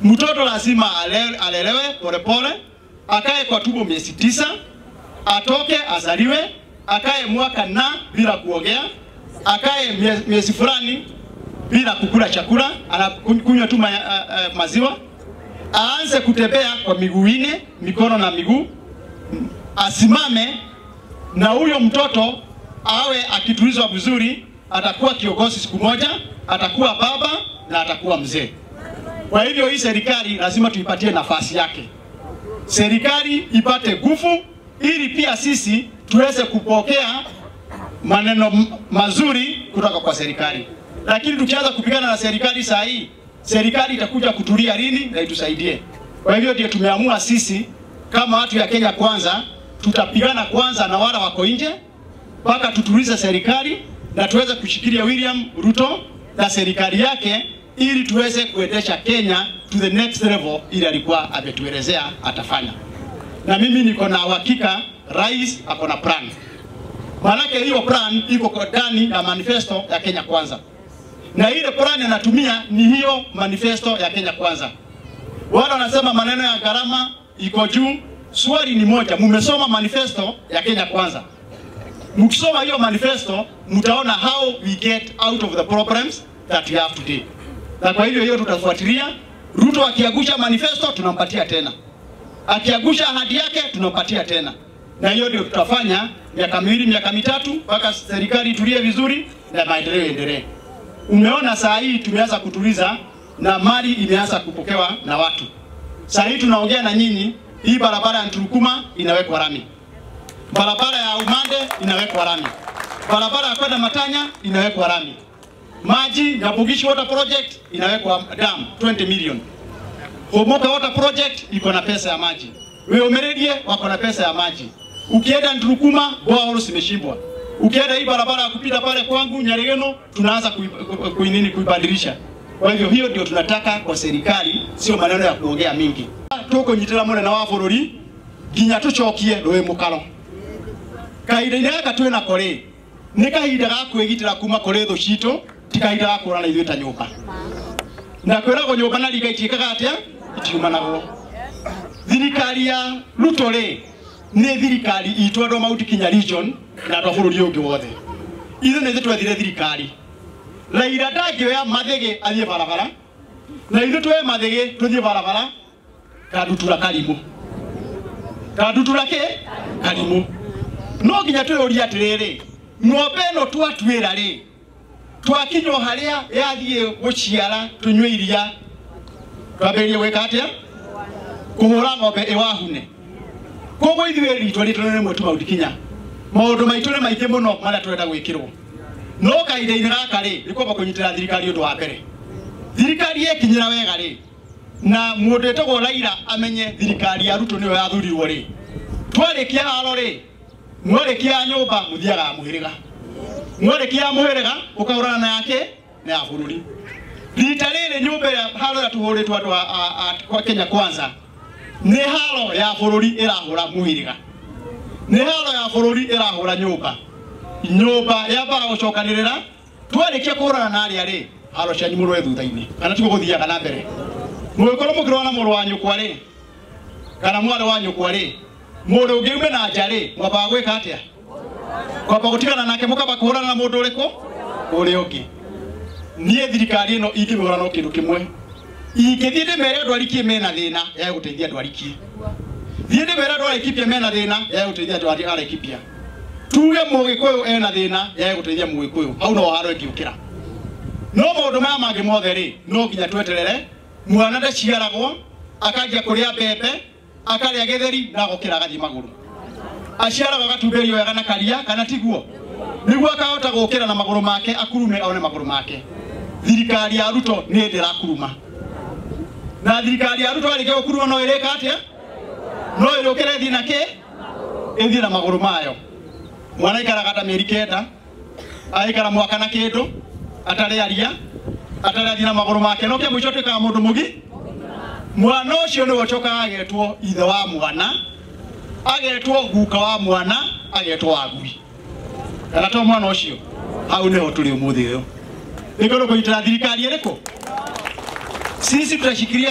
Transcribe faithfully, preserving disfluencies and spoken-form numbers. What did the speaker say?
Mtoto lazima alelewe polepole, akae kwa tumbo miezi tisa, atoke azaliwe, akae mwaka na bila kuogea, akae miezi fulani bila kukula chakula, anakunywa tu ma, uh, uh, maziwa, aanze kutembea kwa miguu ine, mikono na miguu, asimame, na huyo mtoto awe akitulizwa vizuri, atakuwa kiongozi siku moja, atakuwa baba na atakuwa mzee. Kwa hivyo hii serikali lazima tuipatie nafasi yake. Serikali ipate nguvu ili pia sisi tuweze kupokea maneno mazuri kutoka kwa serikali. Lakini tukianza kupigana na serikali saa hii, serikali itakuja kutulia lini na itusaidie. Kwa hivyo ndio tumeamua sisi kama watu ya Kenya Kwanza, tutapigana kwanza na wale wako nje mpaka tutulize serikali na tuweze kushikilia William Ruto na serikali yake ili tuweze kuendesha Kenya to the next level ili alikuwa ametuelezea atafanya. Na mimi niko na uhakika rais ako na plan. Maanake hiyo plan iko kwa ndani ya manifesto ya Kenya Kwanza. Na ile plan anatumia ni hiyo manifesto ya Kenya Kwanza. Wale wanasema maneno ya gharama iko juu. Swali ni moja, mumesoma manifesto ya Kenya Kwanza. Mkisoma hiyo manifesto, mtaona how we get out of the problems that we have today. Na kwa hivyo hiyo tutafuatilia. Ruto akiagusha manifesto tunampatia tena. Akiagusha ahadi yake tunampatia tena. Na hiyo ndio tutafanya miaka miwili, miaka mitatu mpaka serikali itulie vizuri na maendeleo endelee. Umeona saa hii tumeanza kutuliza na mali imeanza kupokewa na watu. Saa hii tunaongea na nyinyi, hii barabara ya Nturukuma inawekwa rami. Barabara ya Umande inawekwa rami. Barabara ya kwenda Matanya inawekwa rami. Maji ya Bugishi Water Project inawekwa dam twenty million. Homoka Water Project iko na pesa ya maji. Wewe umeredie wako na pesa ya maji. Ukienda Nturukuma boa zimeshibwa. Ukienda hii barabara ya kupita pale kwangu Nyaregeno tunaanza kuinini kuibadilisha. Kwa hivyo hiyo ndio tunataka kwa serikali, sio maneno ya kuongea mingi. Toko nyitira mone na wabururi ginya tucokie rwe mukaro. Kahinda-inĩ gaka twĩ na kore nĩ kahinda ga kwĩgitĩra kuma kore thũ citũ, ti kahinda ga kũrana ithuĩ ta nyũmba. Na kwĩragwo nyũmba na riga itiĩkaga atĩa itiumanagwo. Thirikari ya Ruto rĩ nĩ thirikari itũ andũ a Mount Kenya region na andũ a bũrũri ũngĩ wothe. Ithuĩ nĩ ithuĩ twethire thirikari. Raila ndangĩoya mathĩgĩ athiĩ barabara, na ithuĩ tuoye mathĩgĩ tũthiĩ barabara kandutura karimũ. Kandutura kĩ karimũ. No nginya twĩrũrie atĩrĩrĩ, ng'ombe ĩno twatuĩra rĩ, twakinywo harĩa yathiĩ gũciara tũnyue iria, twambĩrĩrie gwĩka atĩa? Kũhũra ng'ombe ĩwahune. Koguo ithuĩ ritũ ritũ nĩ rĩmwe tu Mount Kenya. Maũndũ maitũ nĩ maingĩ mũno marĩa tũrenda gwĩkĩrwo. No kahinda-inĩ gaka rĩ, nĩ kwamba kũnyitĩra thirikari ũndũ wa mbere. Thirikari ĩkinyĩra wega rĩ, na mũndũ etagwo Raila amenye thirikari ya Ruto nĩyo yathurirwo rĩ. Twarĩkia haro rĩ, mwarĩkia nyũmba mũthiaga mũhĩrĩga. Mwarĩkia mũhĩrĩga ũkahũrana na yake na ya bũrũri. Rita rĩrĩ nyũmba ya haro ya tũhũrĩtwo andũ a Kenya Kwanza nĩ haro ya bũrũri ĩrahũra mũhĩrĩga. Nĩ haro ya bũrũri ĩrahũra nyũmba. Nyũmba yambaga gũcokanĩrĩra, twarĩkia kũhũrana na arĩa rĩ, haro cianyu mũrũe thutha-inĩ. Kana tiguo gũthiaga na mbere. Mũgĩkorwo mũkĩrũa na mũrũ wa nyũkwa rĩ, kana mwarĩ wa nyũkwa rĩ, mũndũ ũngĩ ume na nja rĩ, mwambaga gwĩka atĩa? Kwamba gũtigana nake mũkamba kũhũrana na mũndũ ũrĩkũ? Ũrĩa ũngĩ. Niĩ thirikari ĩno ingĩmĩhũra no kĩndũ kĩmwe. Ingĩthiĩ ndĩmere andũ arikie mena thĩna ya gũteithia andũ arikie. Thiĩ ndĩmere andũ arĩkipia mena thĩna ya gũteithia andũ arĩkipia. Tuge Mũgĩkũyũ ena thĩna ya gũteithia Mũgĩkũyũ. Hau no haro ĩngĩũkĩra. No maũndũ maya mangĩ mothe rĩ, no nginya tweterere. Mwana ndaciaragwo akanjia kũrĩa mbembe, akarĩa gĩtheri na gũkĩra gathiĩ magũrũ. Aciaragwo agatumberio wega na karia kana tiguo. Nĩguo akahota gũkĩra na magũrũ make akurume one magũrũ make. Thirikari ya Ruto nĩ ndĩrakuruma. Na thirikari ya Ruto arĩkia gũkuruma no ĩrĩka atĩa? No ĩrũkĩre thiĩ na kĩ? Ĩthiĩ na magũrũ mayo. Mwana ikaraga ta mĩeri kenda, aikara mwaka na kĩndũ, atarĩ aria, atarĩ athiĩ na magũrũ make, no kĩa mũico twĩkaga mũndũ mũgi. Mwana ũcio nĩwe ũcokaga agetwo ithe wa mwana, agetwo guka wa mwana, agetwo wagui. Kana to mwana ũcio, hau nĩho tũrĩ ũmũthĩ ũyũ. Nĩkũrũ kũnyitĩra thirikari ĩrĩkũ? Sisi tutashikilia